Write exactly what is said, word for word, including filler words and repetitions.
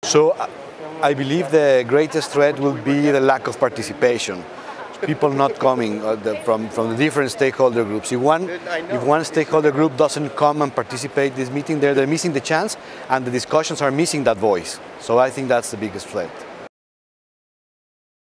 So I believe the greatest threat will be the lack of participation. People not coming uh, the, from, from the different stakeholder groups. If one, if one stakeholder group doesn't come and participate in this meeting, they're, they're missing the chance, and the discussions are missing that voice. So I think that's the biggest threat.